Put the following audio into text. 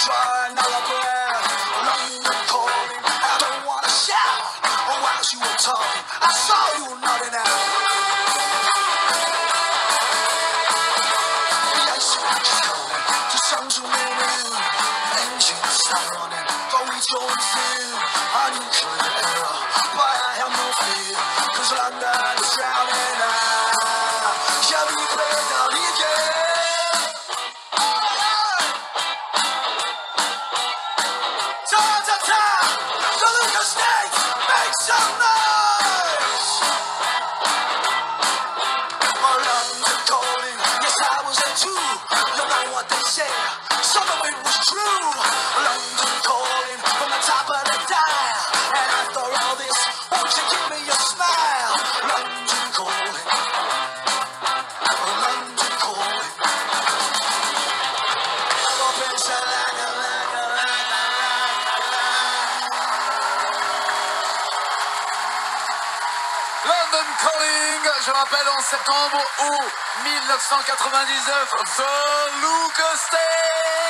dry, now I breath. London calling, I don't wanna shout. Oh, while you were talking, I saw you nodding out. The ice is calling to some zooming. Engines start running, but we don't feel a nuclear error. But I have no fear, 'cause London is drowning out. Shall we play down again? Ta-ta-ta! The Lucas States, make some noise! Oh, London calling, yes I was there too. You know what they say, some of it was true. London calling from the top of the dial. And after all this, won't you give me a smile? London calling, oh, London calling. London Calling, je rappelle en septembre 1999, The Lucas State.